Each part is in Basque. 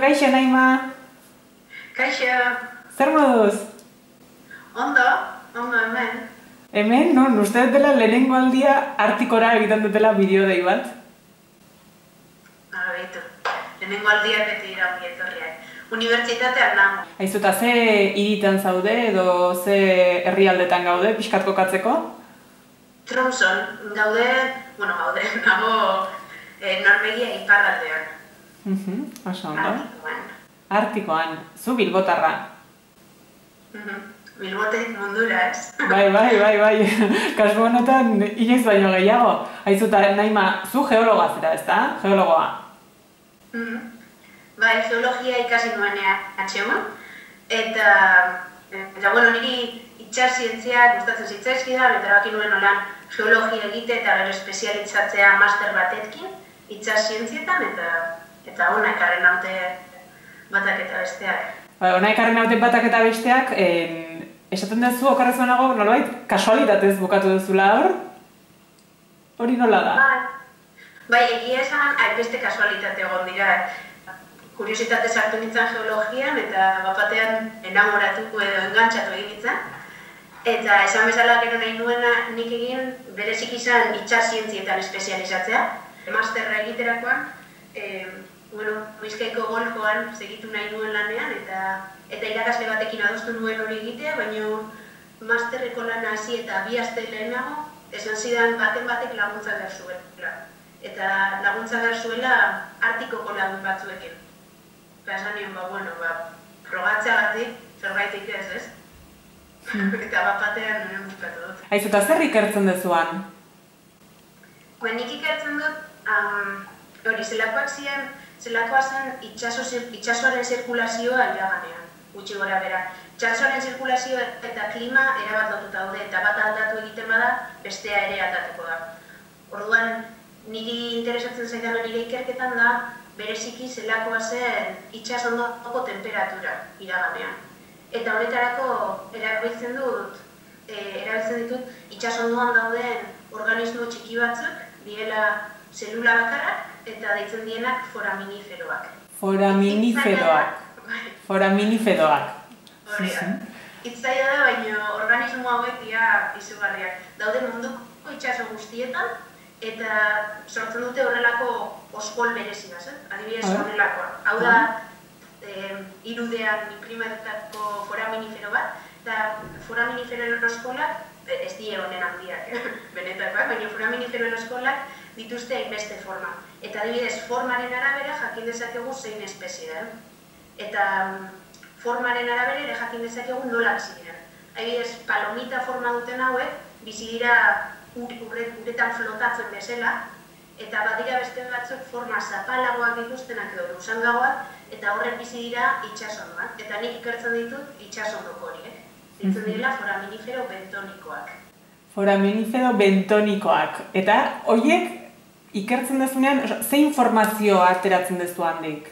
Kaixo, Naima? Kaixo. Zer moduz? Ondo hemen. Hemen, non, uste dutela lehenengo aldia Artikora egiten dutela bideo dei bat? Beitu, lehenengo aldia beti dira ongi etorriak. Unibertsitatean nago. Aizu, eta ze hiritan zaude edo ze herrialdetan gaude, pixkat kokatzeko? Tromson, gaude, nago Norvegia iparraldean. Oso ondo. Artikoan. Artikoan, zu Bilbotarra. Bilbotetik mundura, ez? Bai. Kasu honetan, inoiz baino gehiago. Aizu, eta Naima, zu geologa zera, ezta? Geologoa. Bai, geologia ikasi nuenean atxeman. Eta, niri itxas zientziak gustatzen zitzaizkidan, eta erabaki nuen olan geologia egite eta gero espezialitzatzea master batetkin, itxas zientzietan, eta hona ekarren haute batak eta besteak. Hona ekarren haute batak eta besteak, esaten duzu okarrezuenago, nolabait, kasualitatez bukatu duzula hor? Hori nola da? Bai, egia esan, hainbeste kasualitate egon dira. Kuriositate sartu nintzen geologian eta bapatean enamoratuko edo engantxatu egin nintzen. Eta esan bezala gero nahi nuena nik egin berezik izan itxas zientzietan espezializatzea. Masterra egiterakoan, Bizkaiko golkoan segitu nahi nuen lanean eta irakasle batekin adostu nuen hori egitea, baina masterreko lana hasi eta 2 aste lehenago esan zidan batek laguntza behar zuela. Eta laguntza behar zuela Artikoko lagun batzuekin. Eta esan nion, probatzeagatik zerbaitik ez? Eta batean nire bukatu dut. Aizu, eta zer ikertzen dezuan? Nik ikertzen dut, zelakoak ziren, zelakoa zen itxasoaren zirkulazioa iraganean, gutxi gora bera. Itxasoaren zirkulazioa eta klima erabat lotuta daude, eta bat aldatu egiten bada, bestea ere aldatuko da. Orduan, niri interesatzen zaidan nire ikerketan da, bereziki zelakoa zen itxasondoko temperatura iraganean. Eta horretarako erabiltzen ditut itxasondoan dauden organismo txiki batzuk, diela zelula bakarrak, eta deitzen dienak foraminiferoak. Foraminiferoak. Horrean. Itzaila da, baina organismo hauek dira izugarriak. Daude munduko itxaso guztietan, eta sortzen dute horrelako oskol berezibaz, adibidez horrelakoa. Hau da, irudean imprimatutako foraminifero bat, eta foraminifero oskolak, ez die honen handiak, benetakoak, baina foraminifero oskolak dituzte hainbeste forma. Eta adibidez, formaren arabera jakin dezakegu zein espezie da. Eta formaren arabera ere jakin dezakegu nola bizi dira. Adibidez, palomita forma duten hauek, bizi dira uretan flotatzen bezala, eta badira beste batzuk forma zapalagoak dituztenak edo lusangagoak, eta horrek bizi dira itxasondoan. Eta nik ikertzen ditut itxasondoko horiek. Ditzen direla foraminifero bentonikoak. Foraminifero bentonikoak. Eta horiek ikertzen dezunean, ze informazio ateratzen dezu handik?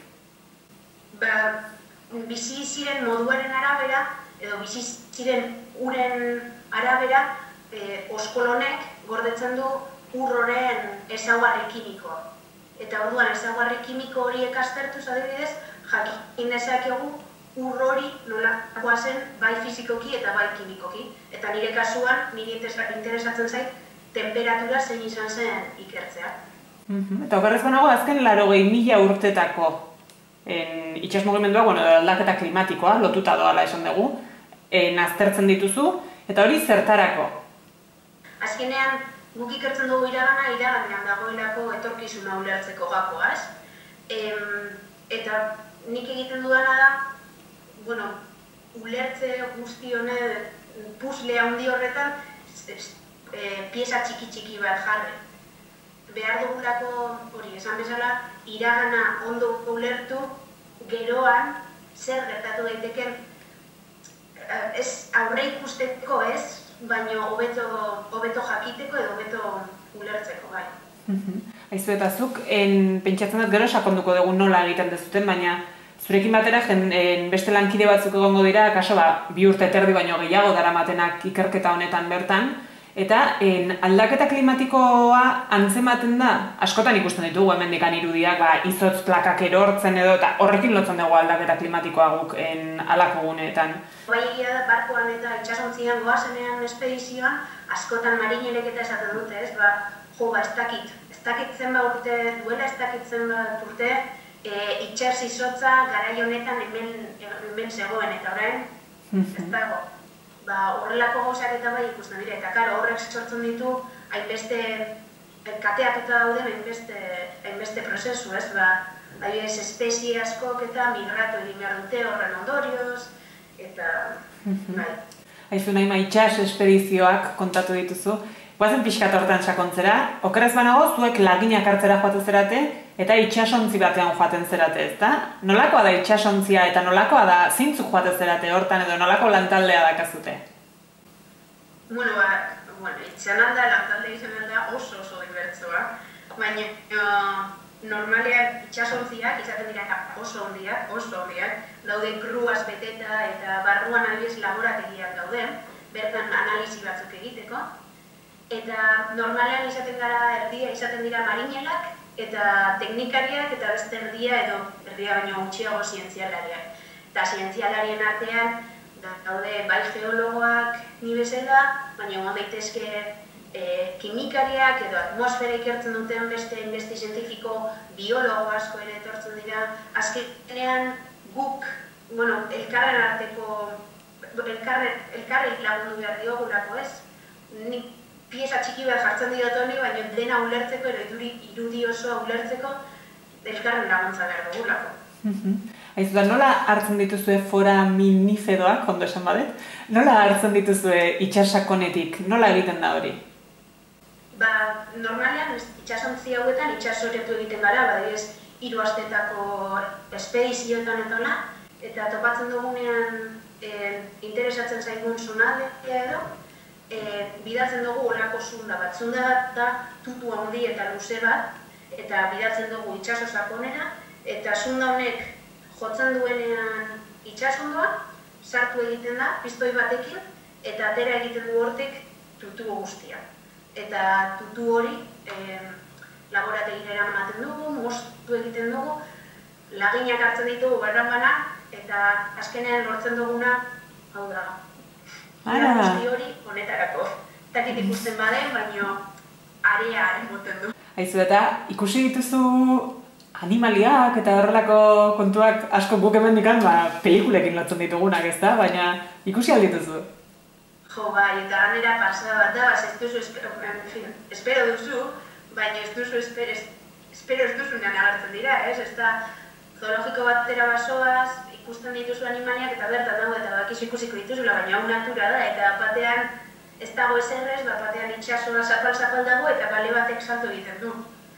Bizi ziren moduaren arabera, edo bizi ziren uren arabera, oskolonek gordetzen du urroren ezaugarri kimikoa. Eta orduan ezaugarri kimiko horiek aztertuz adibidez, jakin dezakegu ur hori nolakoa zen bai fizikoki eta bai kimikoki. Eta nire kasuan, nire interesatzen zait, temperatura zein izan zen ikertzea. Eta okerrez banago, azken 80.000 urtetako itxas mugimendua, aldaketa klimatikoa, lotuta doala esan dugu, aztertzen dituzu, eta hori zertarako? Azkenean, guk ikertzen dugu iraganean dagoelako etorkizuna ulertzeko gakoa, ez? Eta nik egiten dudana da, ulertze guzti honen puzle handi horretan pieza txiki bat jarri. Behar dugulako hori, esan bezala, iragana ondo ulertu, geroan zer gertatu daiteken ez aurre ikusteko ez, baina hobeto jakiteko edo hobeto ulertzeko, bai. Aizu eta zuk, pentsatzen dut gero sakonduko dugu nola egiten dezuten, baina zurekin batera beste lankide batzuk egongo dira, kaso 2 urte terdi baino gehiago daramatenak ikerketa honetan bertan, Eta aldaketa klimatikoa antzematen da, askotan ikusten ditugu hemendikan irudiak, izotz plakak erortzen edo, eta horrekin lotzen dugu aldaketa klimatikoa guk halako guneetan. Bai egia da, barkoan eta itxasontzian goazenean espedizioan, askotan marinelek eta esaten dute, ez? Ez dakit zenba urte duela, ez dakit zenba urte, itxas izotza garai honetan hemen zegoen, eta orain, ez dago. Horrelako gauzak eta bai ikusten dira, eta karo, horrek sortzen ditu hainbeste kateatuta dauden hainbeste prozesu, ez? Adibidez, espezie askok eta migratu egin behar dute horren ondorioz, eta bai. Aizu nahi itxas espedizioak kontatu dituzu. Guazen pixkat hortan sakontzera, okerrez banago zuek laginak hartzera joaten zerate eta itxasontzi batean joaten zerate, ezta? Nolakoa da itxasontzia eta nolakoa da zeintzuk joaten zerate hortan edo nolako lantaldea dakazute? Bueno, itxanan da lantalde izan da oso dibertsoa, baina normalean itxasontziak izaten dira oso hondiak, daude gruaz beteta eta barruan adibidez laborategiak daude, bertan analisi batzuk egiteko. Eta normalean izaten dira marinelak eta teknikariak eta beste erdia baino gutxiago zientzialariak. Eta zientzialarien artean daude bai geologoak ni bezala, baina egon daitezke kimikariak edo atmosfera ikertzen duten beste zientifiko biologo asko ere etortzen dira. Azkenean guk, elkarren arteko, elkarri lagundu behar diogulako ez. Nik pieza txiki bat jartzen didot honi, baina dena ulertzeko, irudi osoa ulertzeko, elkarren laguntza behar dugulako. Aizu nola hartzen dituzue foraminiferoak, ondo esan badet? Nola hartzen dituzue itxasakonetik? Nola egiten da hori? Normalean, itxasontzi hauetan itxasoretu egiten gara, badibidez, 3 astetako espedizioetan eta topatzen dugunean interesatzen zaigun zonaldea edo, bidatzen dugu olako zunda bat. Zunda bat da tutu handi eta luze bat, eta bidatzen dugu itxaso sakonera, eta zunda honek jotzen duenean itxasondoa, sartu egiten da, pistoi batekin, eta atera egiten du hortik tutu guztia. Eta tutu hori laborategira eramaten dugu, moztu egiten dugu, laginak hartzen ditugu bana, eta azkenean lortzen duguna, hau da, guzti hori honetarako. Takit ikusten baden, baina area emoten du. Aizu, eta ikusi dituzu animaliak eta horrelako kontuak asko guk hemendikan pelikulekin lotzen ditugunak, ez da? Baina ikusi aldituzu? Jo, bai, eta ganera pasada bat da, ez duzu, espero duzu, baina ez duzu, espero ez duzunean agertzen dira, ez? Ez da, zoologiko batera basoaz, ikusten dituzu animaliak eta bertan dago eta bakizu ikusiko dituzula, baina hau natura da, eta batean ez dago eserrez, batean itxasoa zapal dago eta bale batek salto egiten du.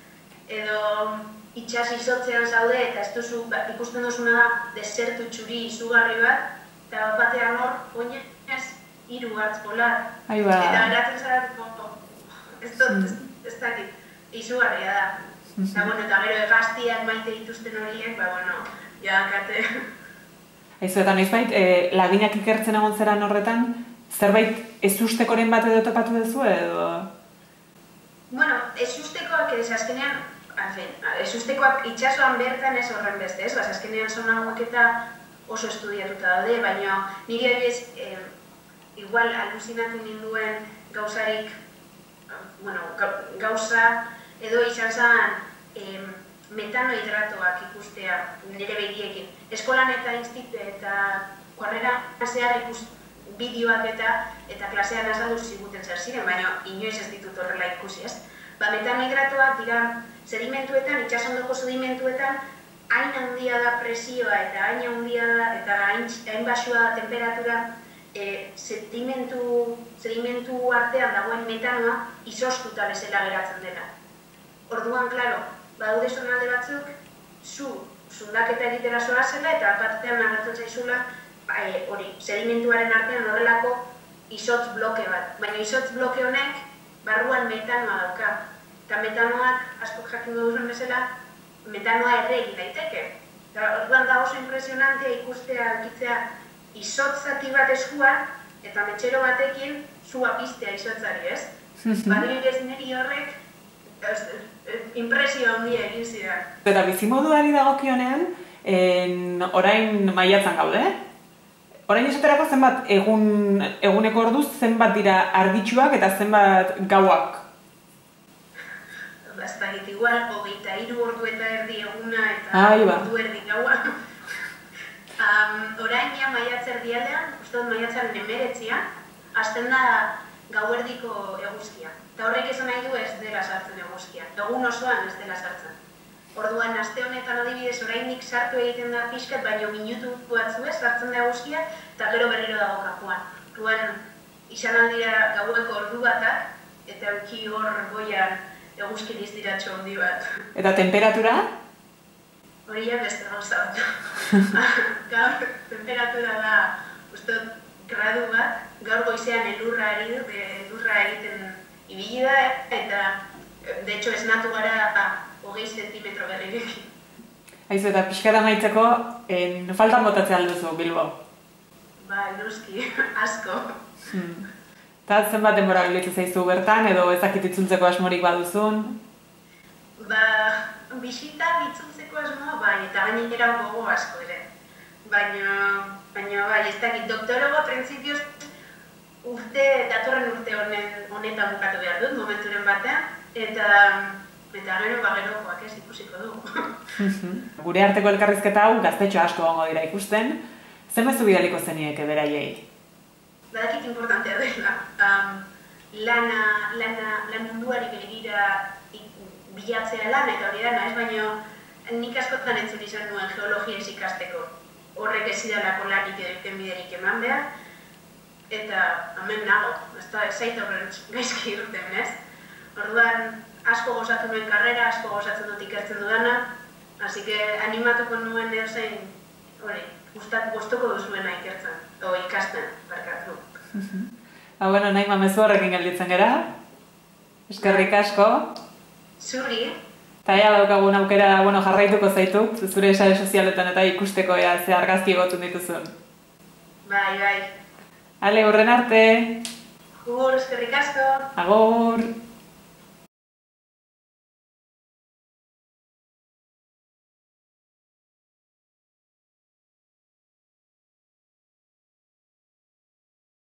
Edo itxas izotzean zaude eta ez duzu ikusten duzuna da desertu txuri izugarri bat, eta batean hor, oinez, 3 hartz polar. Eta eratzen zara, ez dakit, izugarria da. Eta gero egaztiak maite dituzten horiek, kate. Aizu, eta noizbait, laginak ikertzen egon zeran horretan, zerbait ezustekoren bat edo topatu duzu edo? Bueno, ezustekoak ez azkenean, ezustekoak itxasoan bertan ez horren beste, ez? Azkenean zona hauek eta oso estudiatuta daude, baina niri adibidez, igual aluzinatu ninduen gauzarik, gauza edo izan zen metanohidratoak ikustea nire begiekin. Eskolan eta kuarrera zehar bideoak eta klasean azaldu ziguten zer ziren, baina inoiz ez ditut horrela ikusi, ez? Metanohidratoak dira sedimentuetan, itxasondoko sedimentuetan, hain handia da presioa eta hain handia da eta hain basua da temperatura, sedimentu artean dagoen metanoa izostuta bezala geratzen dela. Orduan, klaro, badaude zonalde batzuk, zundaketa egitera zoazela eta batean agertzen zaizula sedimentuaren artean horrelako izotz bloke bat. Baina izotz bloke honek barruan metanoa dauka. Eta metanoak, asko jakin duzuen bezala, metanoa erregi daiteke. Orduan da oso impresionantea ikustea, ikitzea izotz zati bat eskuan, eta metxero batekin zua piztea izotzari, ez? Badibidez niri horrek impresio handia egin zidan. Eta bizimoduari dagokionean, orain maiatzan gaude, orain esaterako zenbat eguneko orduz zenbat dira arditsuak eta zenbat gauak? Bazpagit, igual, 23 ordu eta erdi eguna eta ordu erdi gaua. Orain ja maiatz erdialdean, uste dut maiatzaren 19, hasten da gauerdiko eguzkia. Eta horrek esan nahi du ez dela sartzen eguzkia. Egun osoan ez dela sartzen. Orduan, aste honetan adibidez oraindik sartu egiten da pixkat, baina minutu batzu ez sartzen da eguzkia, eta gero berriro dago kapuan. Orduan, izan aldira gaueko ordu batak, eta euki hor goian eguzki diztiratxo handi bat. Eta temperatura? Hori ja beste gauza bat. Gaur, temperatura da, uste gradu bat, gaur goizean elurra egiten ibili da, eta de hecho esnatu gara 20 zentimetro berrirekin. Aizu, eta pixkata maitzeko, faltan botatzea alduzu, Bilbo? Ba, noski, asko. Eta zenbat denbora bilitzu zaizu bertan, edo ezakit itzultzeko asmorik baduzun? Ba, bisitan itzultzeko asmoa, bai, eta gainera gogo asko ere. Baina, bai, ez dakit, doktoroa printzipioz datorren urte honetan bukatu behar dut, momenturen batean, eta gero gerokoak ez ikusiko dugu. Gure arteko elkarrizketa hau gaztetxo asko gongo dira ikusten, zenbazu bidaliko zenieke beraiei? Badakit importantea dela. Lan munduari begira bilatzea lan eta hori dana, ez baino nik askotan entzun izan nuen geologia ez ikasteko. Horrek ez idalako lanik edo irtenbiderik eman behar, eta hemen nago, ez da zait horren gaizki irten, ez? Orduan, asko gozatu nuen karrera, asko gozatzen dut ikertzen dudana, hasi que animatuko nuen edozein, hori, gustuko duzuena ikertzen, o ikasten, barkatu. Bueno, nahi mamezu horrekin gelditzen gera, eskerrik asko. Zurri. Eta ea daukagun aukera jarraituko zaituk, zure sare sozialetan eta ikusteko ea ze argazki egotun dituzun. Bai. Ale, horren arte! Agur, eskerrik asko! Agur!